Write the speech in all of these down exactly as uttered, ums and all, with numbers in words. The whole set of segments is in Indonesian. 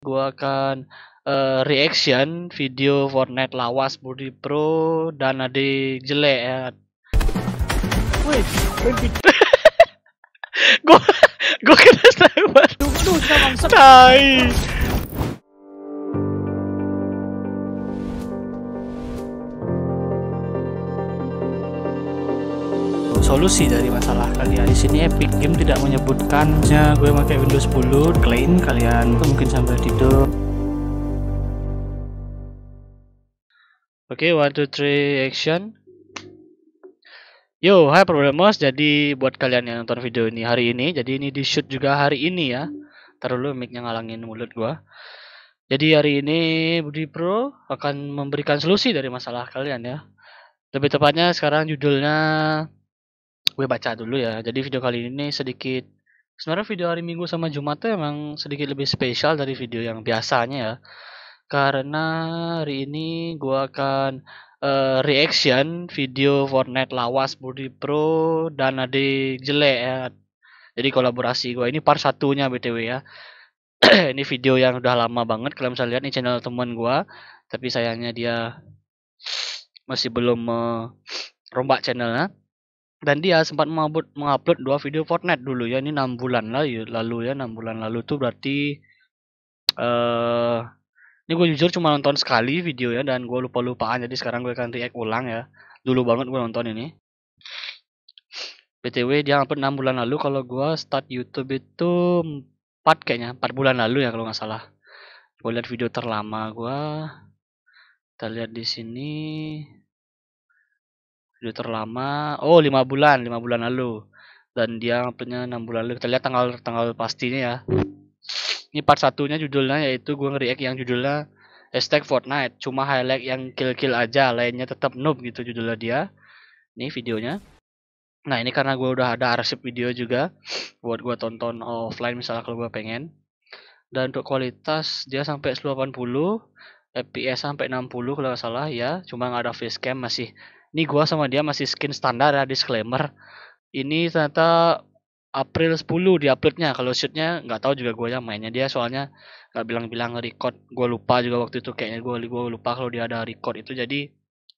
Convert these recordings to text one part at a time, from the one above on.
Gua akan uh, reaction video Fortnite lawas Budi Pro dan adik jelek ya. Wih, Gua gua kena sniper. aduh, kita bangsat. Tai. Solusi dari masalah kalian di sini, Epic Game tidak menyebutkannya gue pakai Windows sepuluh. Klaim kalian tuh mungkin sampai tidur. Oke, okay, one two three action. Yo, hai Problemers. Jadi buat kalian yang nonton video ini hari ini, jadi ini di shoot juga hari ini ya. Taruh dulu mic-nya ngalangin mulut gua. Jadi hari ini Budi Pro akan memberikan solusi dari masalah kalian ya. Lebih tepatnya sekarang judulnya gue baca dulu ya. Jadi video kali ini sedikit, sebenarnya video hari Minggu sama Jumat tuh emang sedikit lebih spesial dari video yang biasanya ya. Karena hari ini gue akan uh, reaction video Fortnite lawas Budi Pro dan adik jelek ya. Jadi kolaborasi gue ini part satunya B T W ya. Ini video yang udah lama banget, kalian bisa lihat nih channel teman gue, tapi sayangnya dia masih belum merombak uh, channelnya. Dan dia sempat mengupload dua video Fortnite dulu ya, ini enam bulan lalu, lalu ya, enam bulan lalu tuh berarti uh, ini gue jujur cuma nonton sekali video ya, dan gue lupa-lupaan, jadi sekarang gue akan react ulang ya. Dulu banget gue nonton ini. B T W dia upload enam bulan lalu, kalau gue start YouTube itu empat kayaknya, empat bulan lalu ya kalau nggak salah. Gue lihat video terlama gue. Kita lihat di sini. Video terlama, oh lima bulan, lima bulan lalu. Dan dia uploadnya enam bulan lalu. Kita lihat tanggal tanggal pastinya ya. Ini part satunya judulnya yaitu gue nge-react yang judulnya hashtag Fortnite. Cuma highlight yang kill-kill aja, lainnya tetap noob gitu judulnya dia. Ini videonya. Nah ini karena gue udah ada arsip video juga buat gue tonton offline misalnya kalau gue pengen. Dan untuk kualitas dia sampai seratus delapan puluh, F P S sampai enam puluh kalau nggak salah ya. Cuma nggak ada facecam masih. Ini gue sama dia masih skin standar ya, disclaimer. Ini ternyata April sepuluh di uploadnya. Kalau shootnya nggak tahu juga gue yang mainnya dia, soalnya nggak bilang-bilang record. Gue lupa juga waktu itu, kayaknya gue gue lupa kalau dia ada record itu. Jadi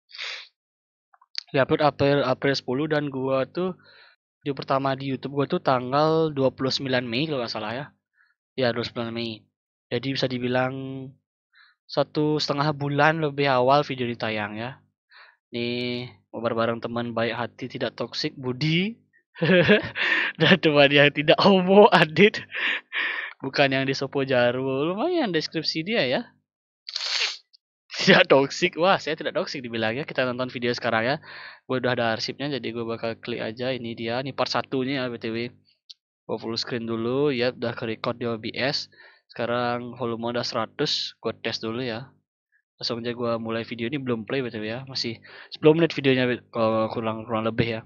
di upload April April sepuluh, dan gue tuh video pertama di YouTube gue tuh tanggal dua puluh sembilan Mei kalau nggak salah ya. Ya dua puluh sembilan Mei. Jadi bisa dibilang satu setengah bulan lebih awal video ditayang ya. Nih bareng teman baik hati tidak toksik Budi dan teman yang tidak homo Adit, bukan yang di Sopo Jarwo. Lumayan deskripsi dia ya, tidak toksik. Wah, saya tidak toksik dibilangnya. Kita nonton video sekarang ya. Gue udah ada arsipnya, jadi gue bakal klik aja. Ini dia, ini part satunya ya B T W. Gue full screen dulu ya, udah ke record di O B S. Sekarang volume udah seratus, gue tes dulu ya. Langsung aja gue mulai video ini, belum play B T W ya, masih sepuluh menit videonya kalau kurang kurang lebih ya.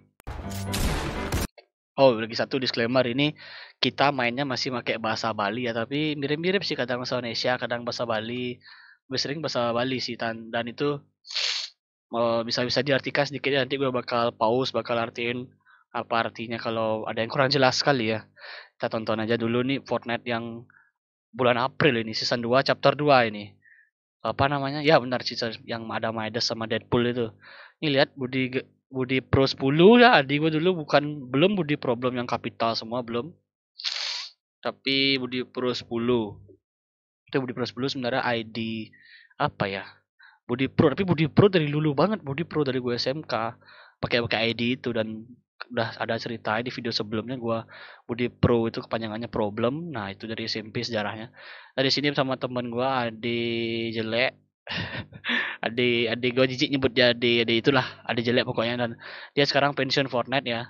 Oh, lagi satu disclaimer, ini kita mainnya masih pakai bahasa Bali ya, tapi mirip-mirip sih, kadang bahasa Indonesia, kadang bahasa Bali. Lebih sering bahasa Bali sih, dan, dan itu uh, bisa-bisa diartikan sedikit ya. Nanti gue bakal pause, bakal artiin apa artinya kalau ada yang kurang jelas sekali ya. Kita tonton aja dulu nih Fortnite yang bulan April ini, season dua chapter dua ini. Apa namanya? Ya benar, season yang ada Midas sama Deadpool itu. Ini lihat Budi Budi Pro sepuluh ya, adik gue dulu, bukan belum Budi Problem yang kapital semua belum. Tapi Budi Pro sepuluh. Itu Budi Pro sepuluh sebenarnya I D apa ya? Budi Pro, tapi Budi Pro dari dulu banget, Budi Pro dari gue S M K. Pakai pakai I D itu, dan udah ada cerita di video sebelumnya gue Budi Pro itu kepanjangannya problem. Nah, itu dari S M P sejarahnya. Nah, di sini sama temen gue adik jelek. adik adik gue jijik nyebut dia adik, adik itulah, adik jelek pokoknya, dan dia sekarang pensiun Fortnite ya.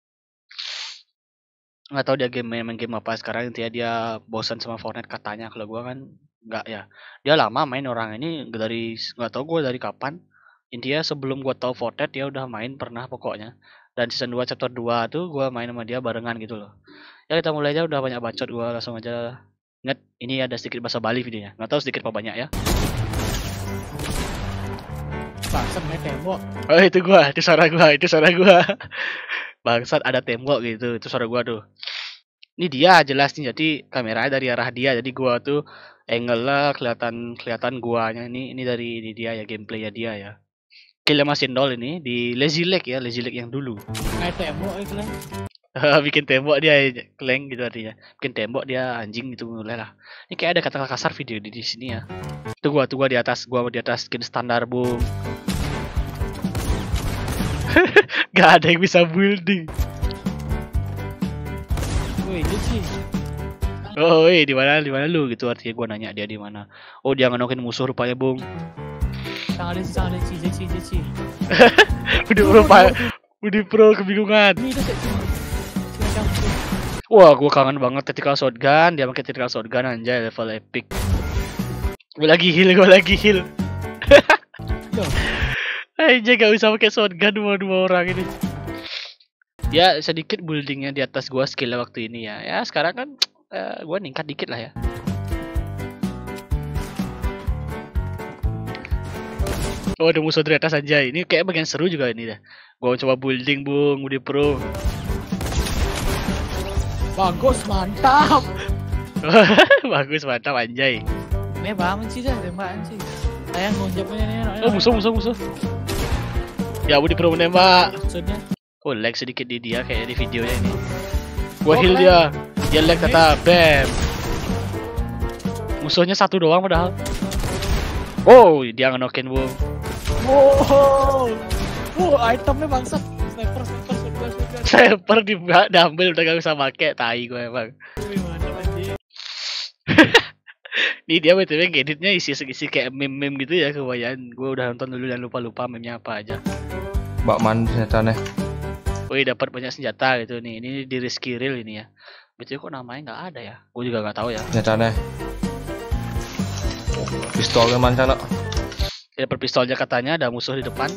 Nggak tahu dia game main, main game apa sekarang, intinya dia bosan sama Fortnite katanya. Kalau gue kan nggak ya, dia lama main orang ini dari nggak tahu gue dari kapan. Intinya sebelum gue tahu Fortnite dia udah main pernah pokoknya. Dan season dua chapter dua tuh gue main sama dia barengan gitu loh. Ya kita mulai aja, udah banyak bacot, gue langsung aja. Ingat ini ada sedikit bahasa Bali videonya, nggak tahu sedikit apa banyak ya. Bangsat, main tembok. Oh itu gue, itu suara gue, itu suara gue. Bangsat ada tembok gitu, itu suara gue tuh. Ini dia jelas nih, jadi kameranya dari arah dia, jadi gua tuh angle lah kelihatan kelihatan guanya ini ini dari ini dia ya, gameplaynya dia ya. Killnya masih nol ini di Lazy Lake ya, Lazy Lake yang dulu. Kayak tembok itu lah. Bikin tembok dia kleng gitu artinya. Bikin tembok dia anjing gitu mulai lah. Ini kayak ada kata-kata kasar video di, di sini ya. Tuh gua tuh gua di atas, gua di atas skin standar, Bung. Gak ada yang bisa building. Woi, itu sih. Oh, eh di mana di mana lu gitu artinya gua nanya dia di mana. Oh, dia ngenokin musuh rupanya, Bung. Sang ada sih, sang ada sih, sih, sih, sih. Udah pro, Pak. Udah pro kebingungan. Ini itu sih. Wah, gua kangen banget tactical shotgun, dia pakai tactical shotgun anjay level epic. Gua lagi heal, gua lagi heal. Anjay gak usah pakai shotgun dua dua orang ini. Ya sedikit buildingnya di atas gua skill waktu ini ya. Ya sekarang kan uh, gua ningkat dikit lah ya. Oh, ada musuh dari atas anjay. Ini kayak bagian seru juga ini dah. Gua coba building, Bung, udah pro. Bagus, mantap. Bagus, mantap anjay. Ini bangun sih dah, tembakan sih. Sayang ngonjak punya nih. Oh, musuh, musuh, musuh. Ya, udah pro menembak. Maksudnya? Oh, lag sedikit di dia kayak di videonya ini. Gua heal dia. Dia lag tetap. Bam. Musuhnya satu doang padahal. Oh, dia ngenokin, Bung. Wow. Wow, itemnya bangsat. Sniper, sniper, sniper, sniper. Sniper di diambil udah gak bisa pakai, tai gue emang. Nih dia B T W editnya isi isi kayak meme-meme gitu ya, kebayaan. Gue udah nonton dulu dan lupa-lupa meme-nya apa aja. Mbak man senjatanya. Wih, dapat banyak senjata gitu nih. Ini di Risky Real ini ya. B T W kok namanya nggak ada ya? Gue juga nggak tahu ya. Senjatanya. Pistolnya mancan kok. Ya, dapat pistolnya katanya ada musuh di depan.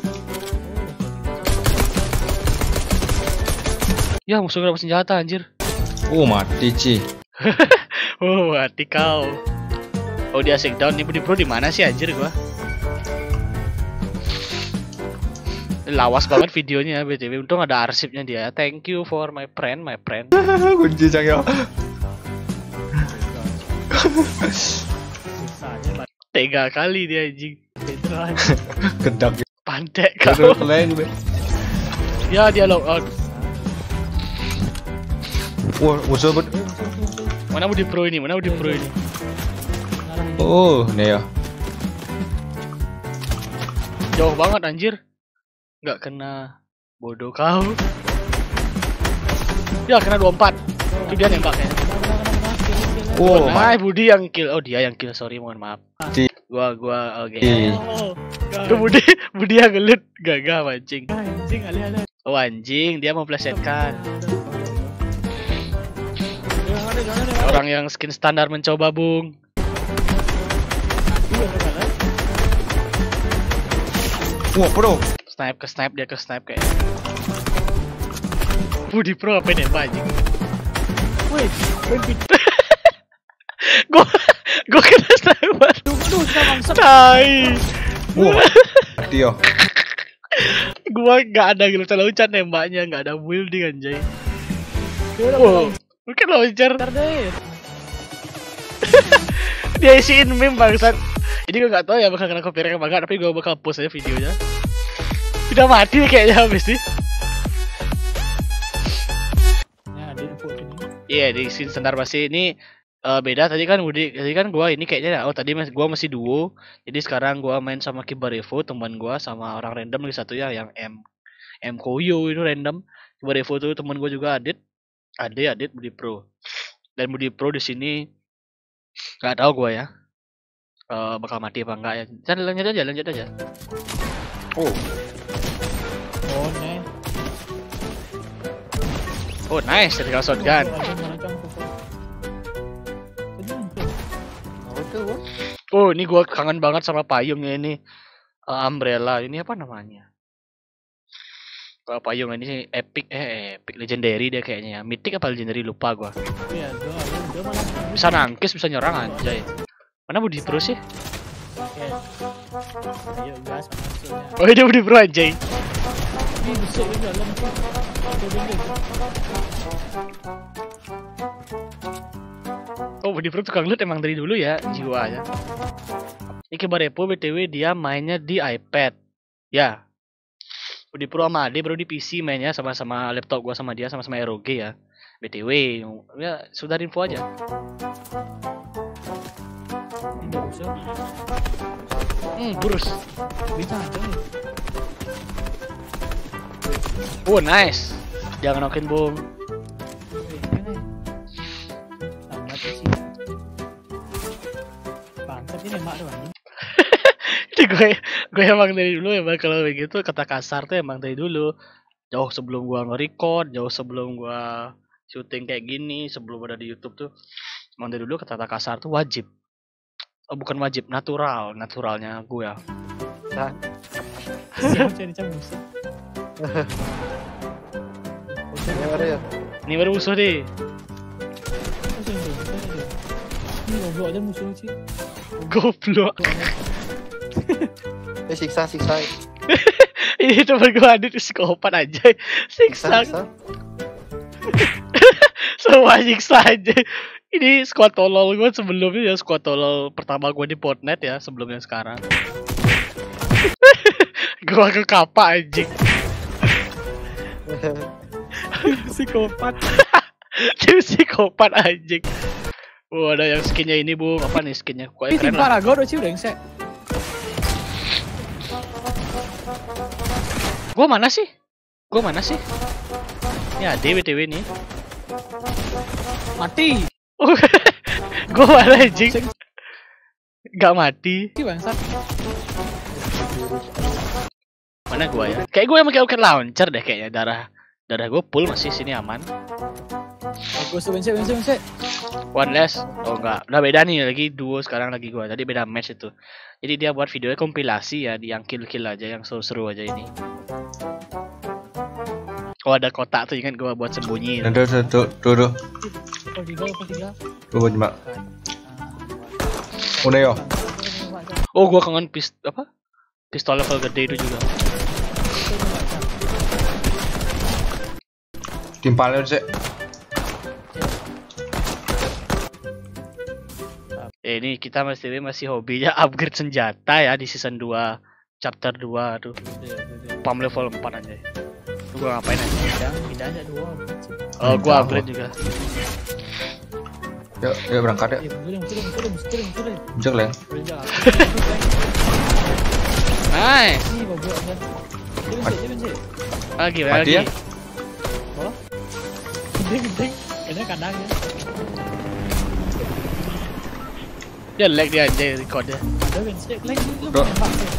Ya, musuh dapat senjata anjir. Oh, mati Ci. Oh, mati kau. Oh, dia shake down nih, Budi Pro di mana sih anjir gua? Lawas banget videonya B T W. Untung ada arsipnya dia. Thank you for my friend, my friend. Kunci cangyo. Tega kali dia anjing. Gedak. Pandek kau. Ya, dia log out. Wah, musuh bet. Mana Budi Pro ini? Mana Budi Pro ini? Oh, nih ya. Jauh banget anjir. Nggak kena. Bodoh kau. Ya, kena dua puluh empat. Itu dia nembaknya. Oh, oh nah, Budi yang kill. Oh, dia yang kill. Sorry, mohon maaf. Di. Gua gua oke. Okay. Oh, Itu Budi Budi yang ngelut gagah mancing. anjing, alih-alih. Oh, anjing, dia mau plesetkan. Orang yang skin standar mencoba, Bung. Wah, bro. Snipe ke snipe, dia ke snipe kayak. Budi Pro apa nembak anjing? Wih, Gua gua kena sniper. Aduh, kita bangsat. Tai. Wah, dia. Gua nggak ada loncat-loncat nembaknya, nggak ada building anjay. Wow, mungkin launcher. Ntar deh. Dia isiin meme bangsat. Ini gue nggak tahu ya bakal kena copyright apa enggak, tapi gue bakal post aja videonya. Udah mati nih kayaknya habis nih. Ya, di info ini. Iya, yeah, di scene sebentar masih ini uh, beda tadi kan Budi, tadi kan gua ini kayaknya oh tadi mas, gua masih duo. Jadi sekarang gua main sama Kibarevo, teman gua, sama orang random lagi satu ya yang M M Koyo itu random. Kibarevo tuh teman gua juga Adit. Ade Adit Budi Pro. Dan Budi Pro di sini nggak tahu gua ya. Uh, bakal mati apa enggak ya. Jangan lanjut aja, lanjut aja. Oh. Oh, nih. Oh, nice, tactical shotgun. Oh, ini gua kangen banget sama payungnya ini. Uh, umbrella, ini apa namanya? Kalau payung ini sih epic eh epic legendary dia kayaknya ya. Mythic apa legendary lupa gua. Iya, gua gua malah Bisa nangkis, bisa nyerang anjay. Mana Budi Pro sih? ayo gas maksudnya. Oh, dia Budi Pro anjay. Ini busuk di dalam. Budi Pro tukang loot emang dari dulu ya jiwanya. Ini Kebarepo B T W dia mainnya di iPad. Ya. Budi Pro sama Ade baru di P C mainnya sama-sama laptop gua sama dia sama-sama R O G ya. B T W ya sudah info aja. Hmm, burus. Bisa aja nih. Oh, nice. Jangan nokin, Bung. Bangsat ini mak doang. Ini gue gue emang dari dulu emang kalau begitu kata kasar tuh emang dari dulu. Jauh sebelum gua nge-record, jauh sebelum gua syuting kayak gini, sebelum ada di YouTube tuh emang dari dulu kata kasar tuh wajib. Oh, bukan wajib, natural, naturalnya gue ya. Nah, Cari cabus. ini baru musuh deh. Ini goblok aja musuh sih. Goblok. Eh siksa siksa Ini temen gue ada psikopat aja. Siksa. siksa. Semua siksa aja. Ini squad tolol gue sebelumnya ya, squad tolol pertama gue di Fortnite ya, sebelumnya sekarang. Gue ke kapak anjing. Psikopat. Dia psikopat anjing. Oh, ada yang skinnya ini, Bung. Apa nih skinnya? Kok Ini keren timpa lah. lah, gue udah sih udah yang set. Gua mana sih? Gua mana sih? Ya, D W T W nih. Mati. Oh, gua mana anjing? Gak mati. Ini bangsat. Mana gua ya? Kayak gue yang pakai rocket launcher deh kayaknya. Darah darah gue full masih sini aman. Gue suruh bensin bensin bensin. One less. Oh enggak, udah beda nih lagi duo sekarang lagi gua. Tadi beda match itu. Jadi dia buat videonya kompilasi ya, di yang kill-kill aja yang seru-seru aja ini. Oh ada kotak tuh ingat gua buat sembunyi. Tuh tuh tuh tuh tuh. Oh tiga oh tiga. Tuh jema. Udah yo. Oh gua kangen pist apa? Pistol level gede itu juga. Timpalnya sih. Eh, ini kita masih masih hobinya upgrade senjata ya di season dua chapter dua tuh. Pam level empat aja. Tuh gua ngapain aja? Pindah pindah aja dua. Oh, gua upgrade juga. Yuk, yuk berangkat ya. Eh turun turun turun turun turun. Jek leng. Nice. Ini goblok aja. Turun sih bensin. Lagi Mati lagi. ya? Oh. Gede gede. Ini kandang ya. Dia lag dia aja recordnya. Ada bensin lagi lu Bro. nembak tuh.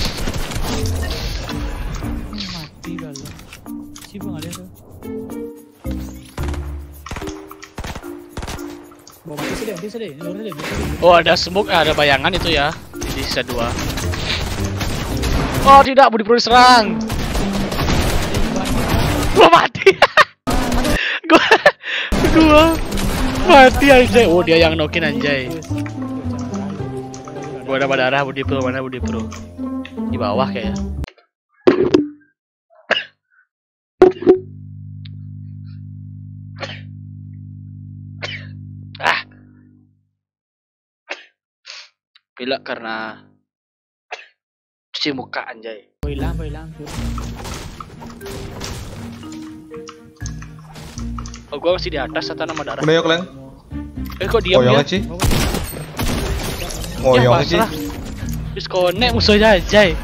Mati kalau. Si bang ada tuh. Bawa mati sedih, mati sedih. Ini baru sedih, mati sedih. Oh, ada smoke, eh, ada bayangan itu ya di season dua. Oh, tidak, Budi Pro diserang. Gua mati. gua gua mati anjay. Oh, dia yang nokin anjay. Gua ada darah Budi Pro, mana Budi Pro? Di bawah kayaknya. Ah. Pilek karena cuci muka anjay. Boy hilang, boy hilang. Oh, gua masih di atas atau nama darah? Udah yuk leng. Eh, kok diam Ngoyong dia? sih. Ngoyong sih. Disconnect musuhnya anjay.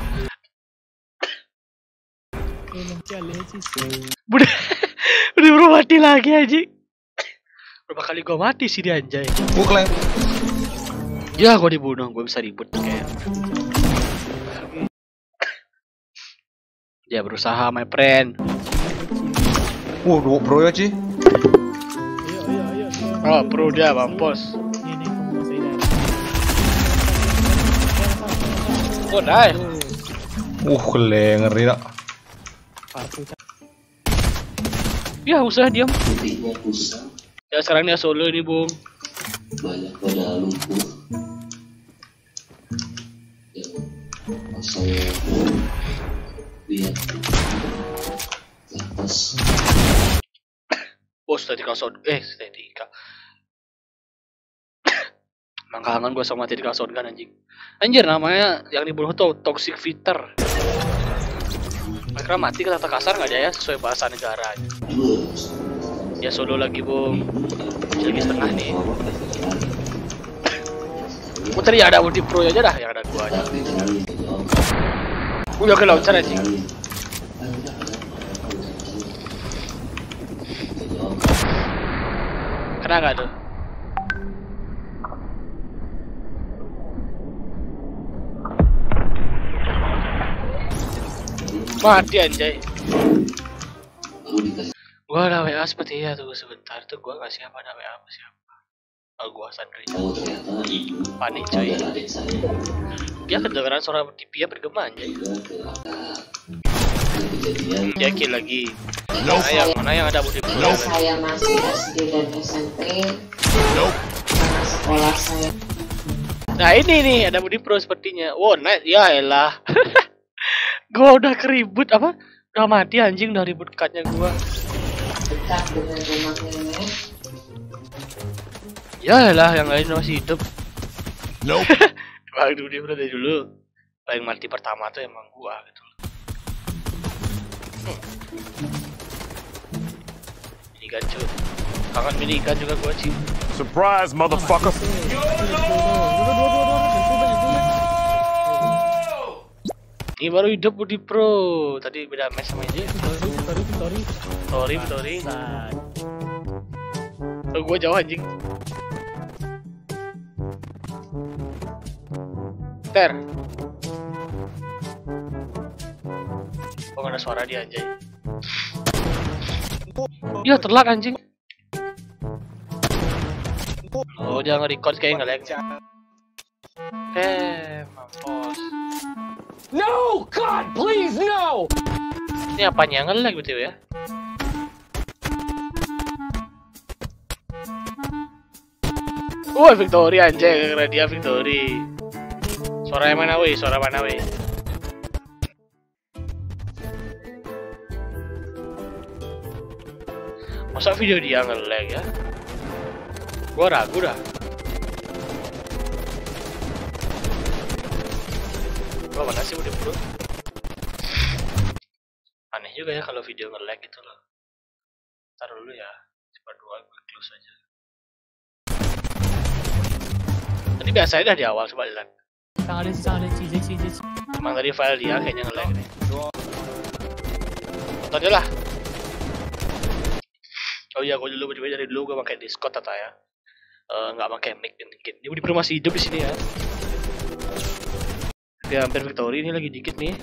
Tolong cale sih. Udah udah bro mati lagi anjing. Berapa kali gua mati sih dia anjay. Buk leng. Ya gua dibunuh, gua bisa ribut kayak. Dia berusaha my friend. Uh, dua pro ya sih. Ayo ayo ayo. Oh, pro dia mampus. Ini nih kamu saya dah. Oh, nice. Uh, keleng ngeri nak. Pasu. Ya, usah diam. Ya sekarang dia solo ini, Bung. Banyak pada lumpur yang saya lihat atas Oh, statika sound. Eh, statika. Emang kangen gue sama Tactical Shotgun anjing. Anjir namanya yang dibunuh tuh Toxic Fighter. Mereka mati kata kasar nggak ada ya sesuai bahasa negara. Ya solo lagi bung. Lagi setengah nih. Putri ada ulti pro aja dah yang ada gua aja. Udah ke launcher anjing. Kena nggak tuh? Mati anjay. Gua ada W A seperti ya tuh sebentar tuh gua kasih apa ada W A apa siapa? Oh gua Sandri. Panik coy. Dia kedengeran suara T V-nya bergema anjay. Hmm, dia kill lagi. Mana yang mana yang ada multi pro? Saya masih S D dan S M P. Karena sekolah saya. Nah ini nih ada multi pro sepertinya. Wow nice ya elah. Gua udah keribut apa? Udah mati anjing udah ribut cutnya gua. Dekat dengan rumah nenek. Ya elah yang lain masih hidup. Nope. Bang Dudi udah dari dulu. Paling mati pertama tuh emang gua gitu. Minigun cuy. Kangen minigun juga gua sih. Surprise motherfucker. Ini baru hidup Budi Pro. Tadi beda match sama ini. Sorry, sorry, sorry. Sorry, sorry. Oh, gua jauh anjing. Ter. Oh, ada suara dia anjay. Ya terlak anjing. Oh, dia nge-record kayak nge-lag. Eh, mampus. No, God, please, no. Ini apanya nge-lag betul ya? Oh, Victory anjay, karena dia Victory. Suara yang mana weh? Suara mana weh? Masa video dia nge-lag ya? Gua ragu dah. Gua mana sih udah bro? Aneh juga ya kalau video nge-lag gitu loh. Ntar dulu ya, coba dua gue close aja. Tadi biasanya dah di awal coba lihat. Emang tadi file dia kayaknya nge-lag nih. Tonton aja lah. Oh iya, gue dulu dari dulu gue pakai Discord tata ya. Nggak uh, pakai mic dikit. Ini Budi Pro masih hidup di sini ya. Dia hampir Victory ini lagi dikit nih.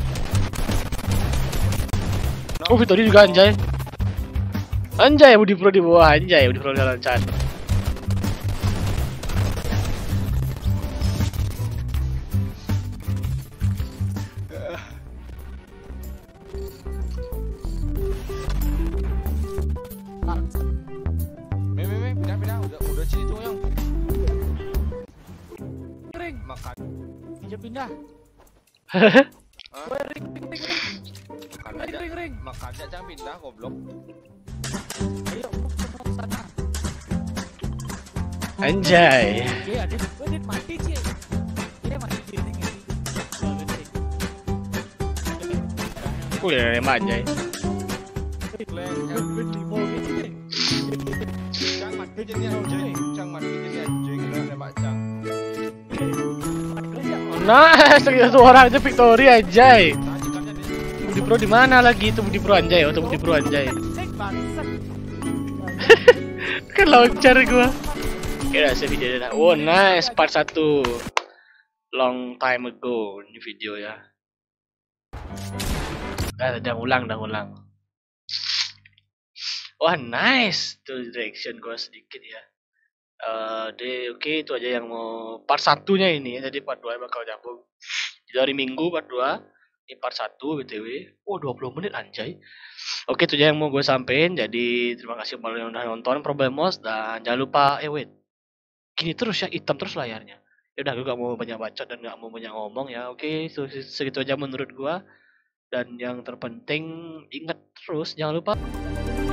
Oh Victory juga anjay. Anjay Budi Pro di bawah anjay Budi Pro jalan cat. Pindah. Hah? Ring ring ring. Makan aja. Ring ring. Makan aja jangan pindah goblok. Ayo ke sana. Anjay. Oke, ada di mati sih. Dia mati di ring ini. Oh ya emang anjay. Jangan mati jadi anjing. Jangan mati jadi anjing. Nembak cang. Nah, satu orang aja Victory anjay. Budi Pro di mana lagi itu Budi Pro anjay, oh Budi Pro anjay. Kan launcher gua. Kira saya video dah. Oh nice part satu. Long time ago ini video ya. Ah, udah ulang, udah ulang. Wah nice tuh direction gua sedikit ya. Uh, deh oke okay, itu aja yang mau part satunya ini ya. Jadi part dua bakal nyambung dari minggu part dua ini part satu B T W. Oh dua puluh menit anjay. Oke okay, itu aja yang mau gue sampein. Jadi terima kasih buat yang udah nonton Problemos dan jangan lupa eh wait gini terus ya hitam terus layarnya. Ya udah gue gak mau banyak bacot dan gak mau banyak ngomong ya. Oke okay, segitu aja menurut gue. Dan yang terpenting ingat terus jangan lupa